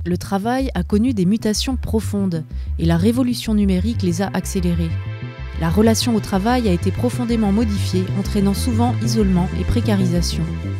Le travail a connu des mutations profondes et la révolution numérique les a accélérées. La relation au travail a été profondément modifiée, entraînant souvent isolement et précarisation.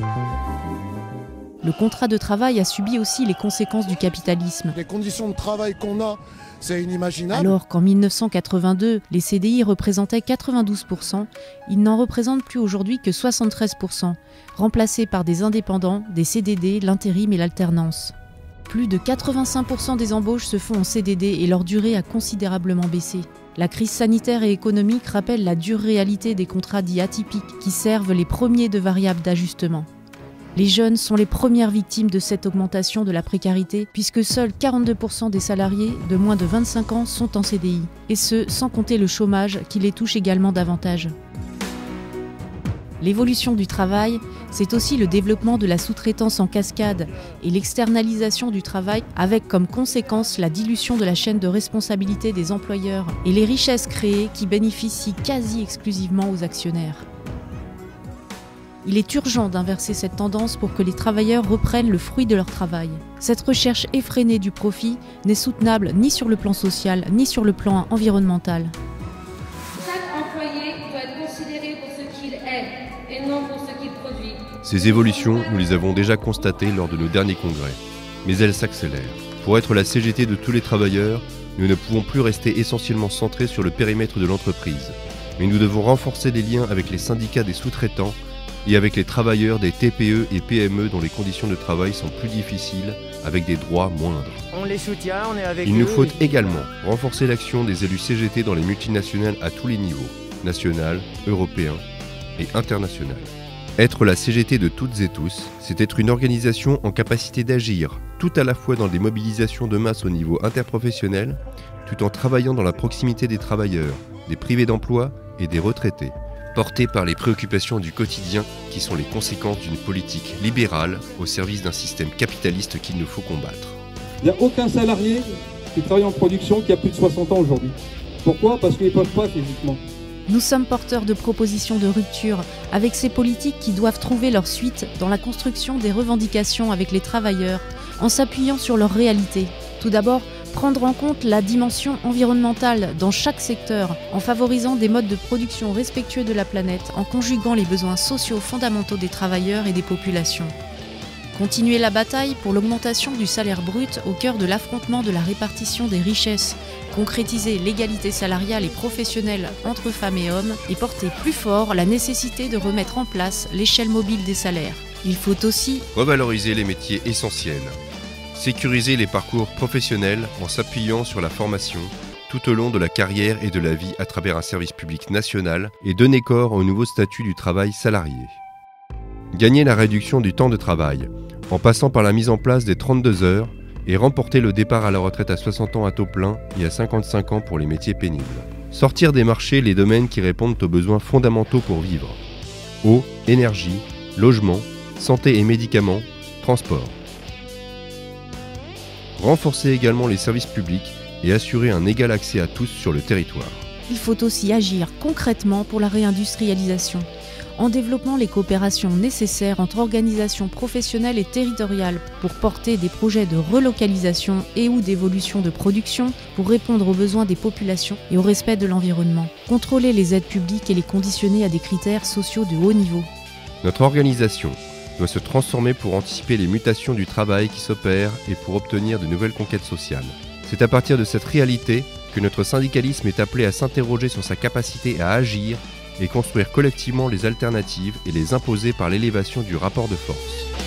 Le contrat de travail a subi aussi les conséquences du capitalisme. Les conditions de travail qu'on a, c'est inimaginable. Alors qu'en 1982, les CDI représentaient 92%, ils n'en représentent plus aujourd'hui que 73%, remplacés par des indépendants, des CDD, l'intérim et l'alternance. Plus de 85% des embauches se font en CDD et leur durée a considérablement baissé. La crise sanitaire et économique rappelle la dure réalité des contrats dits atypiques qui servent les premiers de variables d'ajustement. Les jeunes sont les premières victimes de cette augmentation de la précarité puisque seuls 42% des salariés de moins de 25 ans sont en CDI, et ce sans compter le chômage qui les touche également davantage. L'évolution du travail, c'est aussi le développement de la sous-traitance en cascade et l'externalisation du travail avec comme conséquence la dilution de la chaîne de responsabilité des employeurs et les richesses créées qui bénéficient quasi exclusivement aux actionnaires. Il est urgent d'inverser cette tendance pour que les travailleurs reprennent le fruit de leur travail. Cette recherche effrénée du profit n'est soutenable ni sur le plan social, ni sur le plan environnemental. Chaque employé doit être considéré pour ce qu'il est et non pour ce qu'il produit. Ces évolutions, nous les avons déjà constatées lors de nos derniers congrès, mais elles s'accélèrent. Pour être la CGT de tous les travailleurs, nous ne pouvons plus rester essentiellement centrés sur le périmètre de l'entreprise, mais nous devons renforcer les liens avec les syndicats des sous-traitants et avec les travailleurs des TPE et PME dont les conditions de travail sont plus difficiles, avec des droits moindres. On les soutient, on est avec eux. Il nous faut également renforcer l'action des élus CGT dans les multinationales à tous les niveaux, national, européen et international. Être la CGT de toutes et tous, c'est être une organisation en capacité d'agir, tout à la fois dans des mobilisations de masse au niveau interprofessionnel, tout en travaillant dans la proximité des travailleurs, des privés d'emploi et des retraités, portés par les préoccupations du quotidien qui sont les conséquences d'une politique libérale au service d'un système capitaliste qu'il nous faut combattre. Il n'y a aucun salarié qui travaille en production qui a plus de 60 ans aujourd'hui. Pourquoi ? Parce qu'ils ne peuvent pas physiquement. Nous sommes porteurs de propositions de rupture avec ces politiques qui doivent trouver leur suite dans la construction des revendications avec les travailleurs en s'appuyant sur leur réalité. Tout d'abord, prendre en compte la dimension environnementale dans chaque secteur en favorisant des modes de production respectueux de la planète, en conjuguant les besoins sociaux fondamentaux des travailleurs et des populations. Continuer la bataille pour l'augmentation du salaire brut au cœur de l'affrontement de la répartition des richesses, concrétiser l'égalité salariale et professionnelle entre femmes et hommes et porter plus fort la nécessité de remettre en place l'échelle mobile des salaires. Il faut aussi revaloriser les métiers essentiels, sécuriser les parcours professionnels en s'appuyant sur la formation tout au long de la carrière et de la vie à travers un service public national et donner corps au nouveau statut du travail salarié. Gagner la réduction du temps de travail en passant par la mise en place des 32 heures et remporter le départ à la retraite à 60 ans à taux plein et à 55 ans pour les métiers pénibles. Sortir des marchés les domaines qui répondent aux besoins fondamentaux pour vivre. Eau, énergie, logement, santé et médicaments, transport. Renforcer également les services publics et assurer un égal accès à tous sur le territoire. Il faut aussi agir concrètement pour la réindustrialisation, en développant les coopérations nécessaires entre organisations professionnelles et territoriales pour porter des projets de relocalisation et ou d'évolution de production pour répondre aux besoins des populations et au respect de l'environnement. Contrôler les aides publiques et les conditionner à des critères sociaux de haut niveau. Notre organisation doit se transformer pour anticiper les mutations du travail qui s'opèrent et pour obtenir de nouvelles conquêtes sociales. C'est à partir de cette réalité que notre syndicalisme est appelé à s'interroger sur sa capacité à agir et construire collectivement les alternatives et les imposer par l'élévation du rapport de force.